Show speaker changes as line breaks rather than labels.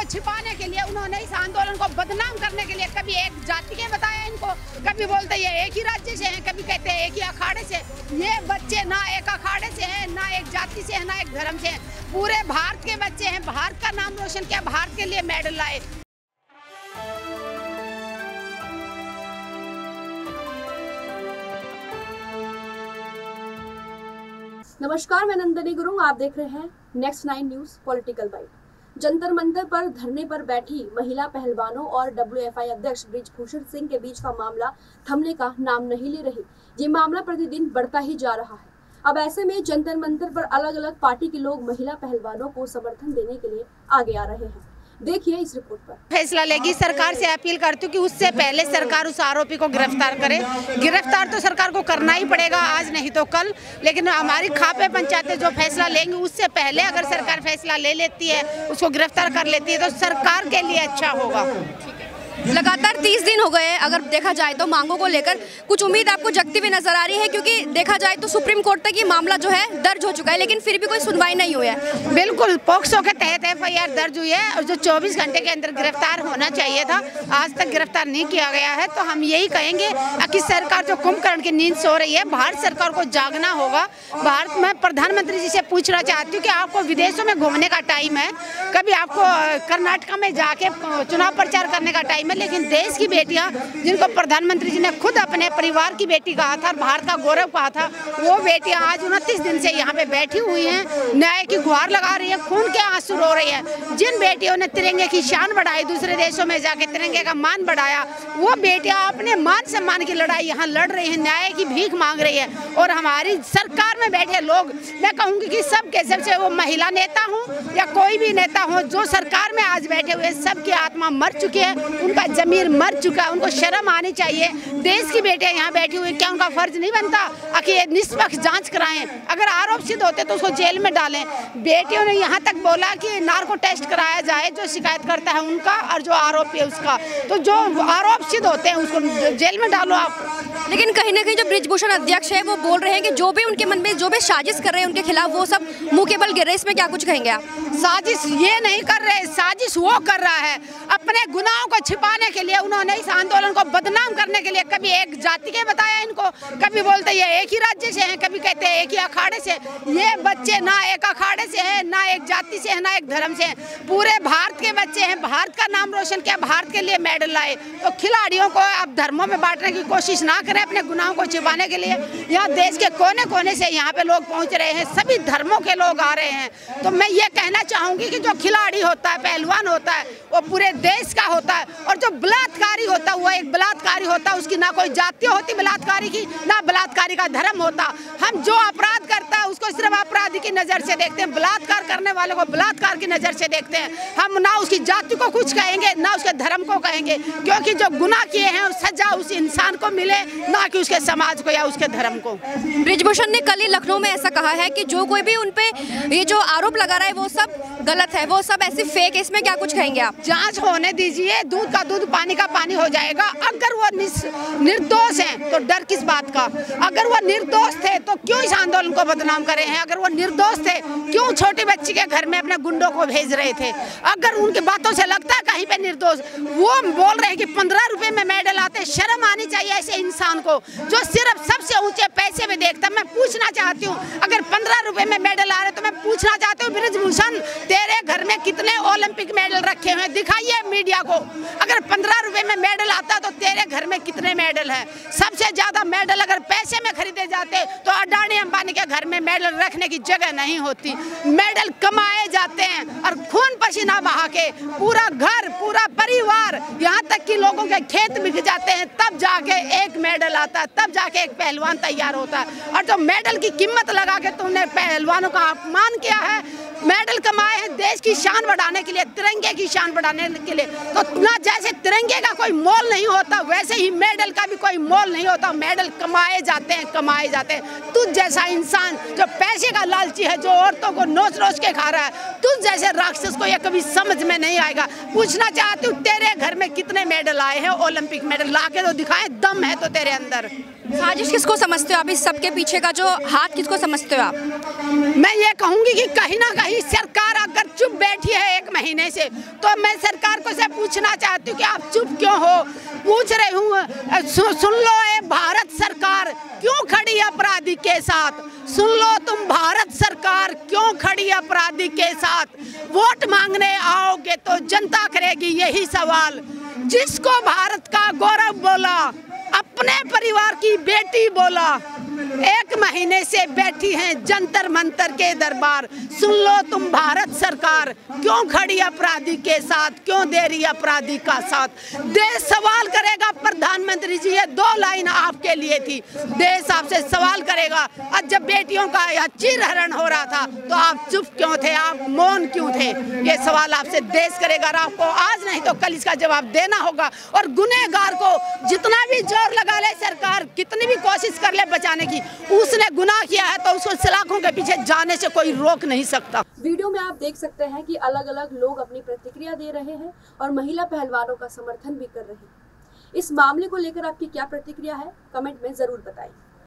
छिपाने के लिए, उन्होंने इस आंदोलन को बदनाम करने के लिए कभी एक जाति के बताया इनको, कभी बोलते ये एक ही राज्य से हैं, कभी कहते हैं एक ही अखाड़े से। ये बच्चे ना एक अखाड़े से हैं, ना एक जाति से हैं, ना एक धर्म से हैं, पूरे भारत के बच्चे हैं। भारत का नाम रोशन किया, भारत के लिए मेडल लाए।
नमस्कार, मैं नंदिनी गुरुंग, आप देख रहे हैं next 9 news political byte. Jantar Mantar पर धरने पर बैठी महिला पहलवानों और WFI अध्यक्ष बृजभूषण सिंह के बीच का मामला थमने का नाम नहीं ले रही। ये मामला प्रतिदिन बढ़ता ही जा रहा है। अब ऐसे में जंतर मंतर पर अलग अलग पार्टी के लोग महिला पहलवानों को समर्थन देने के लिए आगे आ रहे हैं। देखिए इस रिपोर्ट पर।
फैसला लेगी। सरकार से अपील करती हूँ कि उससे पहले सरकार उस आरोपी को गिरफ्तार करे। गिरफ्तार तो सरकार को करना ही पड़ेगा, आज नहीं तो कल। लेकिन हमारी खापे पंचायतें जो फैसला लेंगी, उससे पहले अगर सरकार फैसला ले लेती है, उसको गिरफ्तार कर लेती है, तो सरकार के लिए अच्छा होगा।
लगातार 30 दिन हो गए, अगर देखा जाए तो मांगों को लेकर कुछ उम्मीद आपको जगती हुई नजर आ रही है, क्योंकि देखा जाए तो सुप्रीम कोर्ट तक ये मामला जो है दर्ज हो चुका है, लेकिन फिर भी कोई सुनवाई नहीं हुई है।
बिल्कुल, पोक्सो के तहत FIR दर्ज हुई है और जो 24 घंटे के अंदर गिरफ्तार होना चाहिए था, आज तक गिरफ्तार नहीं किया गया है। तो हम यही कहेंगे कि सरकार जो कुंभकर्ण की नींद सो रही है, भारत सरकार को जागना होगा। भारत में प्रधानमंत्री जी से पूछना चाहती हूँ कि आपको विदेशों में घूमने का टाइम है, कभी आपको कर्नाटका में जाके चुनाव प्रचार करने का टाइम है, लेकिन देश की बेटियां, जिनको प्रधानमंत्री जी ने खुद अपने परिवार की बेटी कहा था, भारत का गौरव कहा था, वो बेटियां आज 29 दिन से यहाँ पे बैठी हुई हैं, न्याय की गुहार लगा रही है, खून के आंसू रो रही है। जिन बेटियों ने तिरंगे की शान बढ़ाई, दूसरे देशों में जाके तिरंगे का मान बढ़ाया, वो बेटियां अपने मान सम्मान की लड़ाई यहाँ लड़ रही है, न्याय की भीख मांग रही है। और हमारी सरकार में बैठे लोग, मैं कहूँगी कि सब के सब, चाहे वो महिला नेता हो या कोई भी नेता हो, जो सरकार में आज बैठे हुए, सबकी आत्मा मर चुकी है, उनका जमीर मर चुका है, उनको शर्म आनी चाहिए। देश की बेटियां यहाँ बैठी हुई, क्या उनका फर्ज नहीं बनता कि निष्पक्ष जांच कराएं? अगर आरोप सिद्ध होते तो उसको जेल में डालें। बेटियों ने यहाँ तक बोला कि नार्को टेस्ट कराया जाए, जो शिकायत करता है उनका और जो आरोपी है उसका। तो जो आरोप सिद्ध होते हैं उसको जेल में डालो आप।
लेकिन कहीं ना कहीं जो बृजभूषण अध्यक्ष है वो बोल रहे हैं कि जो भी उनके मन में जो भी साजिश कर रहे हैं उनके खिलाफ, वो सब मुंह के बल गिर रहे हैं। इसमें क्या कुछ कहेंगे आप?
साजिश ये नहीं कर रहे, साजिश वो कर रहा है। अपने गुनाहों को छिपाने के लिए, उन्होंने इस आंदोलन को बदनाम करने के लिए कभी एक जाति के बताया इनको, कभी बोलते ये एक ही राज्य से हैं, कभी कहते हैं एक ही अखाड़े से। ये बच्चे ना एक अखाड़े से हैं, ना एक जाति से हैं, ना एक धर्म से हैं, पूरे भारत के बच्चे हैं। भारत का नाम रोशन किया, भारत के लिए मेडल लाए। तो खिलाड़ियों को अब धर्मों में बांटने की कोशिश ना करें अपने गुनाहों को छिपाने के लिए। यहाँ देश के कोने कोने से यहाँ पे लोग पहुँच रहे हैं, सभी धर्मों के लोग आ रहे हैं। तो मैं ये कहना चाहूँगी कि जो खिलाड़ी होता है, पहलवान होता है, वो पूरे देश का होता है। और जो बलात्कारी होता है, वो एक बलात्कारी होता है, उसकी ना कोई जाति होती बलात्कारी की, ना बलात्कारी का धर्म होता। हम जो अपराध करता है उसको सिर्फ अपराधी की नज़र से देखते हैं, बलात्कार करने वाले को बलात्कार की नज़र से देखते हैं। हम ना उसकी जाति को कुछ कहेंगे, ना उसके धर्म को कहेंगे, क्योंकि जो गुनाह किए हैं सजा उस इंसान को मिले, ना कि उसके समाज को या उसके धर्म को।
बृजभूषण ने कल ही लखनऊ में ऐसा कहा है कि जो कोई भी उन पे ये जो आरोप लगा रहा है वो सब गलत है, वो सब ऐसी फेक है। इसमें क्या कुछ कहेंगे आप?
जांच होने दीजिए, दूध का दूध पानी का पानी हो जाएगा। अगर वो निर्दोष हैं तो डर किस बात का? अगर वो निर्दोष थे तो क्यों इस आंदोलन को बदनाम करे हैं? अगर वो निर्दोष थे, क्यों छोटी बच्ची के घर में अपने गुंडों को भेज रहे थे? अगर उनकी बातों से लगता है कहीं पे निर्दोष, वो बोल रहे हैं कि 15 रुपए में मेडल आते। शर्म आनी चाहिए ऐसे इंसान को जो सिर्फ सबसे ऊंचे पैसे में देखता। मैं पूछना चाहती हूँ, अगर 15 रुपए में मेडल आ रहे तो मैं पूछना चाहती हूँ, बृजभूषण तेरे घर में कितने ओलंपिक मेडल रखे हुए हैं? दिखाइए मीडिया को। अगर 15 रुपए में मेडल आता तो तेरे घर में कितने मेडल है? सबसे ज्यादा मेडल अगर पैसे में खरीदे जाते तो अडानी अंबानी के घर में मेडल रखने की जगह नहीं होती। मेडल कमाए जाते हैं और खून पसीना बहा के पूरा घर, पूरा परिवार, यहाँ तक कि लोगों के खेत बिक जाते हैं, तब जाके एक मेडल आता है, तब जाके एक पहलवान तैयार होता है। और जो मेडल की कीमत लगा के तुमने पहलवानों का अपमान किया है, मेडल कमाए हैं देश की शान बढ़ाने के लिए, तिरंगे की शान बढ़ाने के लिए। तो ना जैसे तिरंगे का कोई मोल नहीं होता, वैसे ही मेडल का भी कोई मोल नहीं होता। मेडल कमाए जाते हैं, कमाए जाते हैं। तुझ जैसा इंसान जो पैसे का लालची है, जो औरतों को नोच नोच के खा रहा है, तुझ जैसे राक्षस को यह कभी समझ में नहीं आएगा। पूछना चाहती हूँ, तेरे घर में कितने मेडल आए हैं? ओलंपिक मेडल ला के तो दिखाए, दम है तो तेरे अंदर।
साजिश किसको समझते हो आप? इस सबके पीछे का जो हाथ किसको समझते हो आप?
मैं ये कहूंगी कि कहीं ना कहीं सरकार अगर चुप बैठी है 1 महीने से, तो मैं सरकार को से पूछना चाहती हूँ कि आप चुप क्यों हो। पूछ रही हूँ, सुन लो ये भारत सरकार क्यों खड़ी अपराधी के साथ। सुन लो तुम भारत सरकार क्यों खड़ी अपराधी के साथ। वोट मांगने आओगे तो जनता करेगी यही सवाल। जिसको भारत का गौरव बोला, अपने परिवार की बेटी बोला, 1 महीने से बैठी हैं जंतर मंतर के दरबार। सुन लो तुम भारत सरकार क्यों खड़ी अपराधी के साथ, क्यों दे रही अपराधी का साथ। देश सवाल करेगा प्रधानमंत्री जी, ये 2 लाइन आपके लिए थी। देश आपसे सवाल करेगा। और जब बेटियों का यह चीरहरण हो रहा था तो आप चुप क्यों थे, आप मौन क्यों थे। ये सवाल आपसे देश करेगा और आपको आज नहीं तो कल इसका जवाब देना होगा। और गुनहगार को जितना भी जोर लगा ले सरकार, कितनी भी कोशिश कर ले बचाने की, उसने गुनाह किया है तो उसको सलाखों के पीछे जाने से कोई रोक नहीं सकता।
वीडियो में आप देख सकते हैं कि अलग अलग लोग अपनी प्रतिक्रिया दे रहे हैं और महिला पहलवानों का समर्थन भी कर रहे हैं। इस मामले को लेकर आपकी क्या प्रतिक्रिया है, कमेंट में जरूर बताएं।